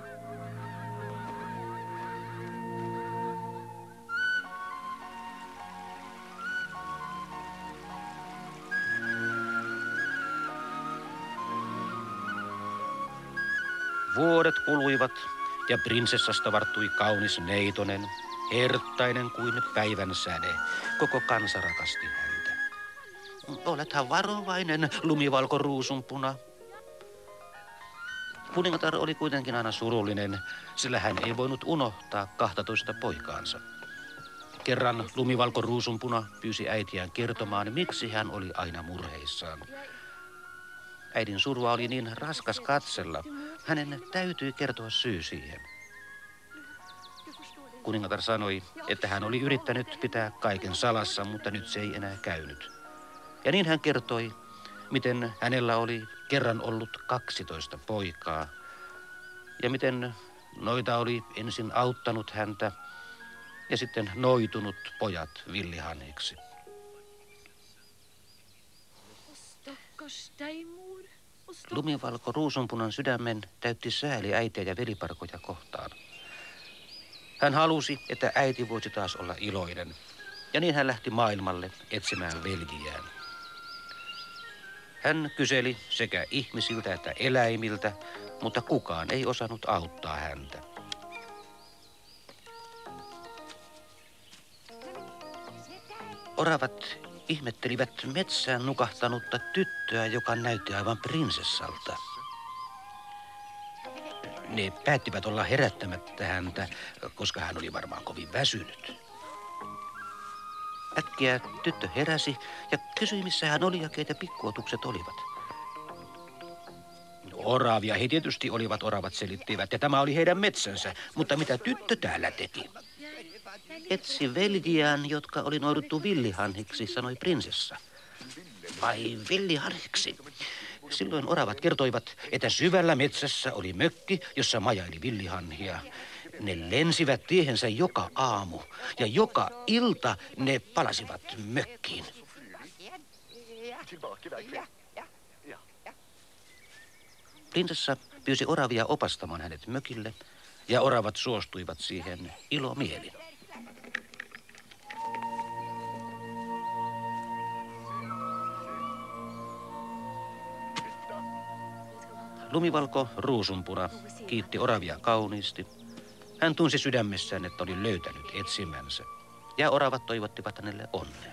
Vuodet kuluivat ja prinsessasta varttui kaunis neitonen, herttainen kuin päivän säde. Koko kansa rakasti häntä. Olethan varovainen, lumivalko ruusunpuna. Kuningatar oli kuitenkin aina surullinen, sillä hän ei voinut unohtaa kahtatoista poikaansa. Kerran lumivalko ruusunpuna pyysi äitiään kertomaan, miksi hän oli aina murheissaan. Äidin surua oli niin raskas katsella, hänen täytyi kertoa syy siihen. Kuningatar sanoi, että hän oli yrittänyt pitää kaiken salassa, mutta nyt se ei enää käynyt. Ja niin hän kertoi, miten hänellä oli kerran ollut kaksitoista poikaa ja miten noita oli ensin auttanut häntä ja sitten noitunut pojat villihanhiksi. Lumivalko ruusunpunan sydämen täytti sääli äitiä ja veliparkoja kohtaan. Hän halusi, että äiti voisi taas olla iloinen, ja niin hän lähti maailmalle etsimään veljiään. Hän kyseli sekä ihmisiltä että eläimiltä, mutta kukaan ei osannut auttaa häntä. Oravat ihmettelivät metsään nukahtanutta tyttöä, joka näytti aivan prinsessalta. Ne päättivät olla herättämättä häntä, koska hän oli varmaan kovin väsynyt. Äkkiä tyttö heräsi ja kysyi, missä hän oli ja keitä pikkuotukset olivat. Oravia he tietysti olivat, oravat selittivät, ja tämä oli heidän metsänsä, mutta mitä tyttö täällä teki? Etsi veljiään, jotka oli nouduttu villihanhiksi, sanoi prinsessa. Vai villihanhiksi? Silloin oravat kertoivat, että syvällä metsässä oli mökki, jossa majaili villihanhia. Ne lensivät tiehensä joka aamu ja joka ilta ne palasivat mökkiin. Prinsessa pyysi oravia opastamaan hänet mökille ja oravat suostuivat siihen ilomielin. Lumivalko ruusunpuna kiitti oravia kauniisti. Hän tunsi sydämessään, että oli löytänyt etsimänsä, ja oravat toivottivat hänelle onnea.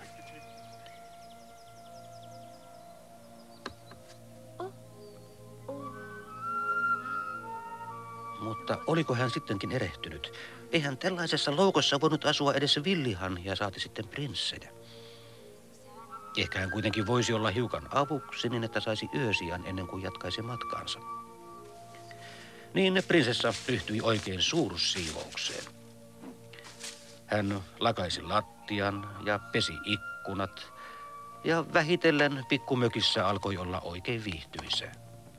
Mutta oliko hän sittenkin erehtynyt? Eihän tällaisessa loukossa voinut asua edes villihanhia, saati sitten prinssejä. Ehkä hän kuitenkin voisi olla hiukan avuksi, niin että saisi yösijan ennen kuin jatkaisi matkaansa. Niin prinsessa ryhtyi oikein suursiivoukseen. Hän lakaisi lattian ja pesi ikkunat, ja vähitellen pikkumökissä alkoi olla oikein viihtyisää.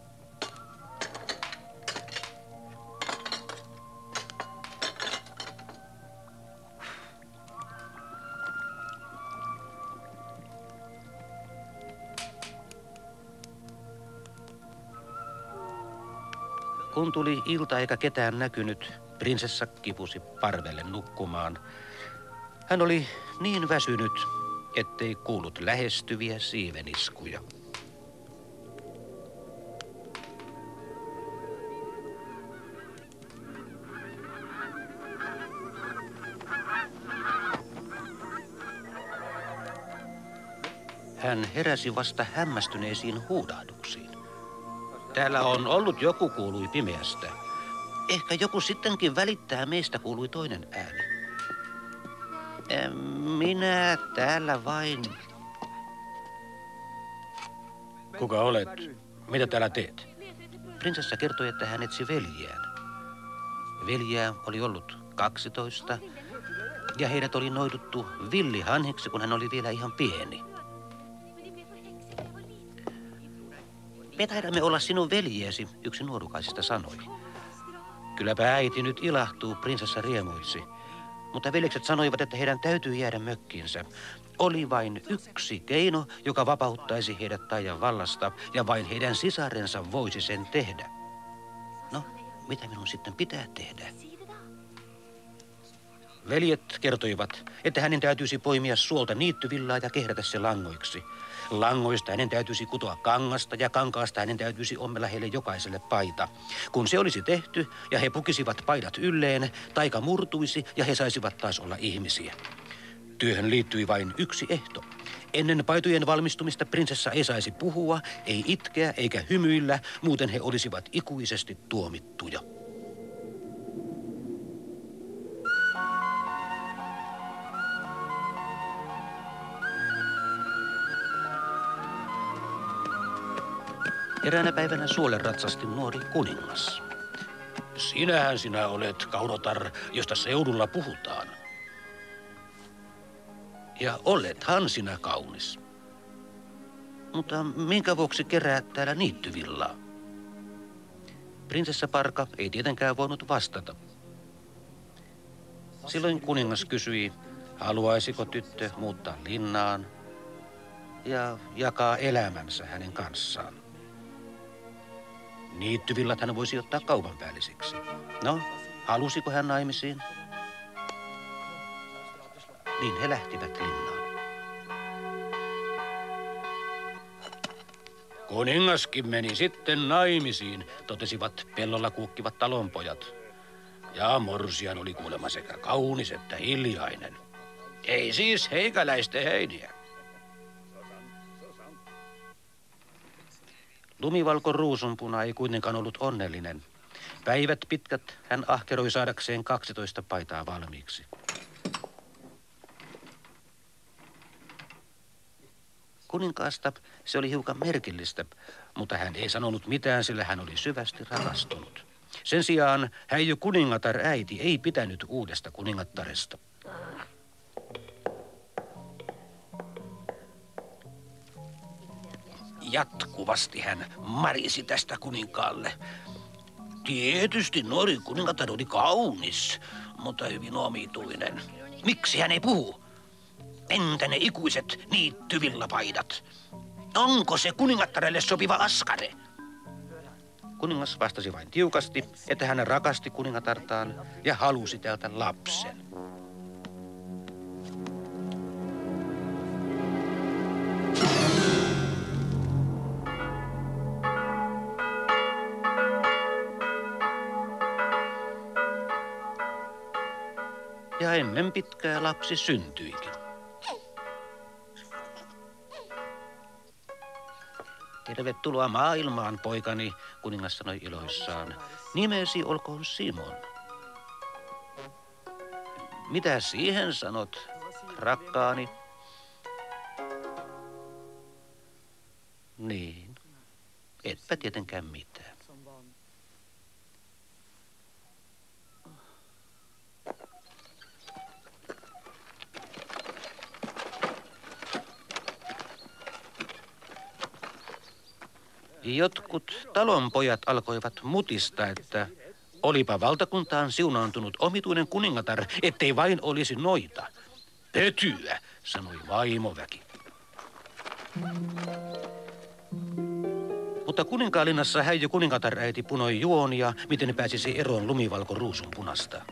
Kun tuli ilta eikä ketään näkynyt, prinsessa kipusi parvelle nukkumaan. Hän oli niin väsynyt, ettei kuullut lähestyviä siiveniskuja. Hän heräsi vasta hämmästyneisiin huudahduksiin. Täällä on ollut joku, kuului pimeästä. Ehkä joku sittenkin välittää meistä, kuului toinen ääni. Minä täällä vain. Kuka olet? Mitä täällä teet? Prinsessa kertoi, että hän etsi veljiään. Veljää oli ollut kaksitoista ja heidät oli noiduttu villihanhiksi, kun hän oli vielä ihan pieni. Me taidamme olla sinun veljeesi, yksi nuorukaisista sanoi. Kylläpä äiti nyt ilahtuu, prinsessa riemuitsi. Mutta veljekset sanoivat, että heidän täytyy jäädä mökkiinsä. Oli vain yksi keino, joka vapauttaisi heidät taian vallasta, ja vain heidän sisarensa voisi sen tehdä. No, mitä minun sitten pitää tehdä? Veljet kertoivat, että hänen täytyisi poimia suolta niittyvillaa ja kehrätä se langoiksi. Langoista hänen täytyisi kutoa kangasta ja kankaasta hänen täytyisi ommella heille jokaiselle paita. Kun se olisi tehty ja he pukisivat paidat ylleen, taika murtuisi ja he saisivat taas olla ihmisiä. Työhön liittyi vain yksi ehto. Ennen paitojen valmistumista prinsessa ei saisi puhua, ei itkeä eikä hymyillä, muuten he olisivat ikuisesti tuomittuja. Eräänä päivänä suolle ratsasti nuori kuningas. Sinähän sinä olet, Kaunotar, josta seudulla puhutaan. Ja olethan sinä kaunis. Mutta minkä vuoksi keräät täällä niittyvillaa? Prinsessa Parka ei tietenkään voinut vastata. Silloin kuningas kysyi, haluaisiko tyttö muuttaa linnaan ja jakaa elämänsä hänen kanssaan. Niittyvillat hän voisi ottaa kaupanpäällisiksi. No, halusiko hän naimisiin? Niin he lähtivät linnaan. Kuningaskin meni sitten naimisiin, totesivat pellolla kuukkivat talonpojat. Ja morsian oli kuulemma sekä kaunis että hiljainen. Ei siis heikäläisten heiniä. Lumivalko ruusunpuna ei kuitenkaan ollut onnellinen. Päivät pitkät hän ahkeroi saadakseen kaksitoista paitaa valmiiksi. Kuninkaasta se oli hiukan merkillistä, mutta hän ei sanonut mitään, sillä hän oli syvästi rakastunut. Sen sijaan Häijy kuningatar äiti ei pitänyt uudesta kuningattaresta. Jatkuvasti hän marisi tästä kuninkaalle. Tietysti nuori kuningatar oli kaunis, mutta hyvin omituinen. Miksi hän ei puhu? Entä ne ikuiset niittyvillapaidat? Onko se kuningattarelle sopiva askare? Kuningas vastasi vain tiukasti, että hän rakasti kuningatartaan ja halusi tältä lapsen. Ja ennen pitkää lapsi syntyikin. Tervetuloa maailmaan, poikani, kuningas sanoi iloissaan. Nimesi olkoon Simon. Mitä siihen sanot, rakkaani? Niin, etpä tietenkään mitään. Jotkut talonpojat alkoivat mutista, että olipa valtakuntaan siunaantunut omituinen kuningatar, ettei vain olisi noita. Pötyä, sanoi vaimoväki. Mutta kuninkaalinnassa Häijy kuningatar äiti punoi juonia, miten pääsisi eroon lumivalko ruusunpunasta.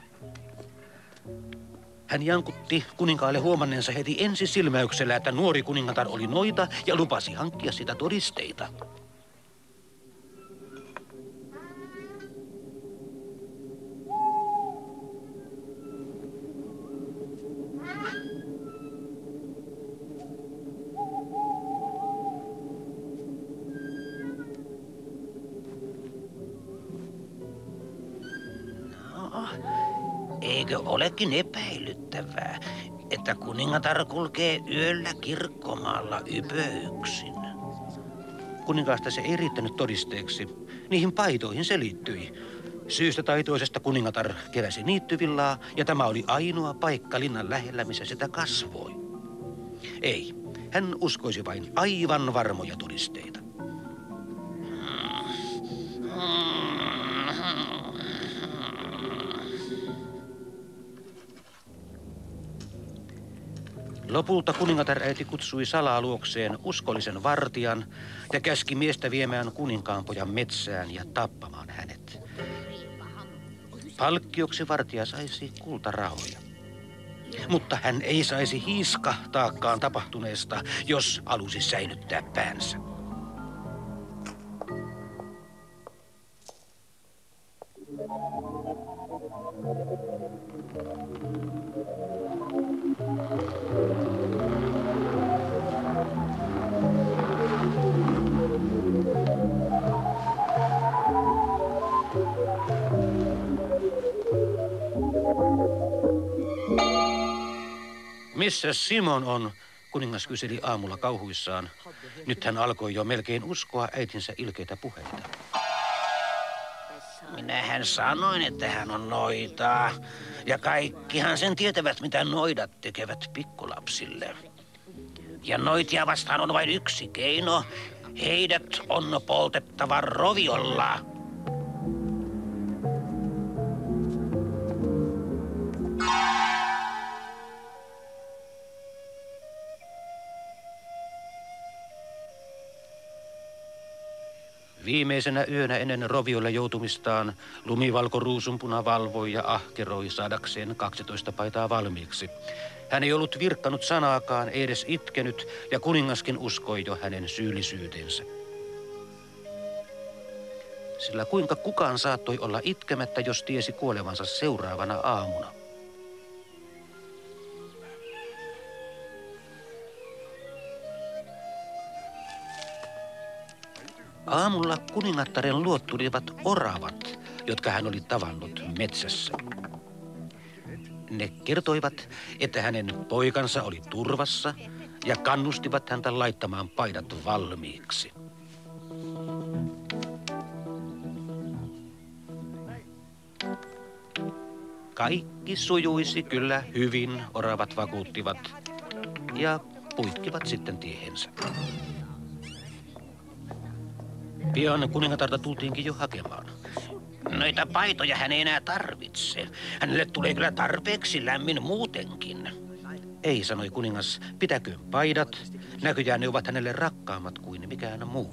Hän jankutti kuninkaalle huomanneensa heti ensi silmäyksellä, että nuori kuningatar oli noita ja lupasi hankkia sitä todisteita. Eikö olekin epäilyttävää, että kuningatar kulkee yöllä kirkkomaalla ypöyksin? Kuninkaasta se ei riittänyt todisteeksi. Niihin paitoihin se liittyi. Syystä taitoisesta kuningatar keräsi niittyvillaa, ja tämä oli ainoa paikka linnan lähellä, missä sitä kasvoi. Ei, hän uskoisi vain aivan varmoja todisteita. Lopulta kuningatar-äiti kutsui salaa luokseen uskollisen vartijan ja käski miestä viemään kuninkaanpojan metsään ja tappamaan hänet. Palkkioksi vartija saisi kultarahoja. Mutta hän ei saisi hiiskahtaakaan tapahtuneesta, jos halusi säilyttää päänsä. Missä Simon on? Kuningas kyseli aamulla kauhuissaan. Nyt hän alkoi jo melkein uskoa äitinsä ilkeitä puheita. Minähän sanoin, että hän on noitaa. Ja kaikkihan sen tietävät, mitä noidat tekevät pikkulapsille. Ja noitia vastaan on vain yksi keino. Heidät on poltettava roviolla. Viimeisenä yönä ennen roviolle joutumistaan lumivalko ruusunpuna valvoi ja ahkeroi saadakseen kaksitoista paitaa valmiiksi. Hän ei ollut virkkanut sanaakaan, ei edes itkenyt, ja kuningaskin uskoi jo hänen syyllisyytensä. Sillä kuinka kukaan saattoi olla itkemättä, jos tiesi kuolevansa seuraavana aamuna. Aamulla kuningattaren luot tulivat oravat, jotka hän oli tavannut metsässä. Ne kertoivat, että hänen poikansa oli turvassa ja kannustivat häntä laittamaan paidat valmiiksi. Kaikki sujuisi kyllä hyvin, oravat vakuuttivat, ja puikkivat sitten tiehensä. Pian kuningatarta tultiinkin jo hakemaan. Noita paitoja hän ei enää tarvitse. Hänelle tulee kyllä tarpeeksi lämmin muutenkin. Ei, sanoi kuningas, pitäköön paidat. Näköjään ne ovat hänelle rakkaammat kuin mikään muu.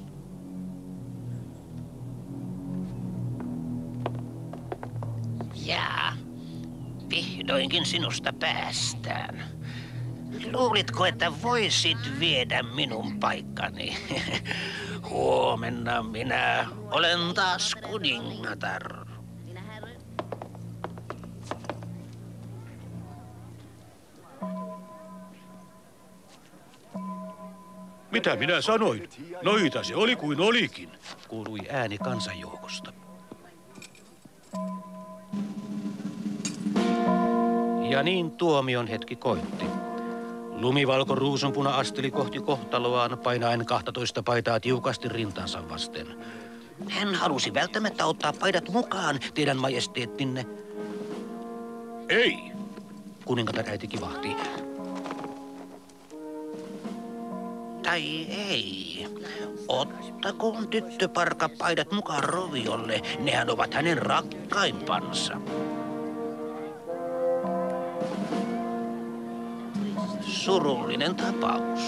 Jaa, vihdoinkin sinusta päästään. Luulitko, että voisit viedä minun paikkani? Huomenna minä olen taas kuningatar. Mitä minä sanoin? Noita se oli kuin olikin, kuului ääni kansanjoukosta. Ja niin tuomion hetki koitti. Lumivalko ruusunpuna asteli kohti kohtaloaan painaen kahtatoista paitaa tiukasti rintansa vasten. Hän halusi välttämättä ottaa paidat mukaan, teidän majesteettinne. Ei, kuningatar äiti kivahti. Tai ei. Ottakoon tyttöparka paidat mukaan roviolle. Nehän ovat hänen rakkaimpansa. Surullinen tapaus.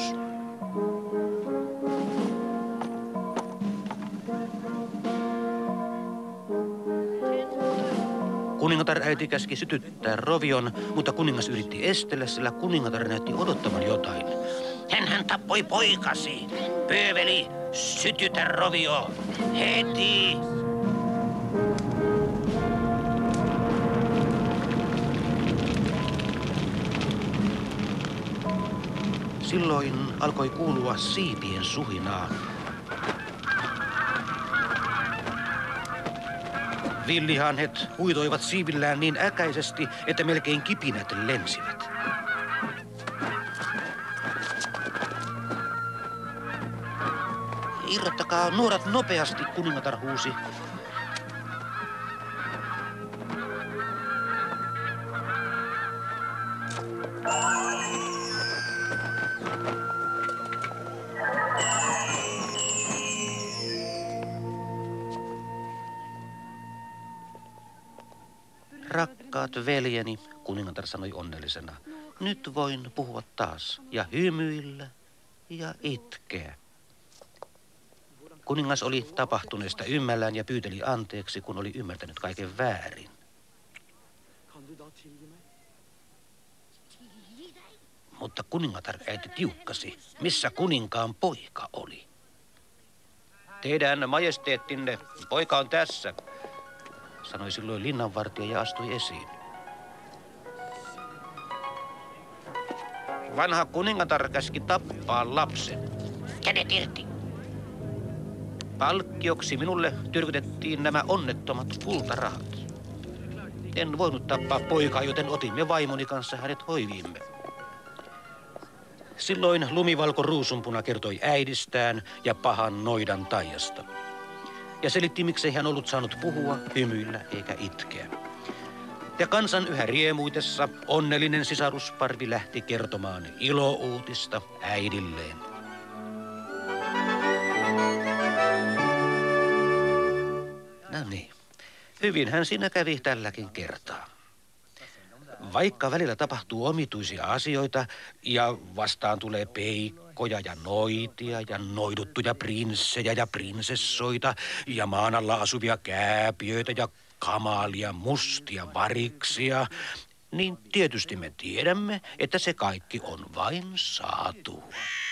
Kuningatar äiti käski sytyttää rovion, mutta kuningas yritti estellä, sillä kuningatar näytti odottavan jotain. Hänhän tappoi poikasi. Pööveli, sytytä rovio. Heti. Silloin alkoi kuulua siipien suhinaa. Villihanhet huitoivat siivillään niin äkäisesti, että melkein kipinät lensivät. Irrottakaa nuorat nopeasti, kuningatar huusi. Rakkaat veljeni, kuningatar sanoi onnellisena, nyt voin puhua taas ja hymyillä ja itkeä. Kuningas oli tapahtuneesta ymmällään ja pyyteli anteeksi, kun oli ymmärtänyt kaiken väärin. Mutta kuningatar äiti tiukkasi, missä kuninkaan poika oli. Teidän majesteettinne, poika on tässä, sanoi silloin linnanvartija ja astui esiin. Vanha kuningatar käski tappaa lapsen. Kädet irti. Palkkioksi minulle tyrkytettiin nämä onnettomat kultarahat. En voinut tappaa poikaa, joten otimme vaimoni kanssa hänet hoiviimme. Silloin lumivalko ruusunpuna kertoi äidistään ja pahan noidan taijasta. Ja selitti, miksei hän ollut saanut puhua, hymyillä eikä itkeä. Ja kansan yhä riemuitessa onnellinen sisarusparvi lähti kertomaan ilouutista äidilleen. No niin, hyvinhän siinä kävi tälläkin kertaa. Vaikka välillä tapahtuu omituisia asioita ja vastaan tulee peikkoja ja noitia ja noiduttuja prinssejä ja prinsessoita ja maan alla asuvia kääpiöitä ja kamalia mustia variksia, niin tietysti me tiedämme, että se kaikki on vain saatua.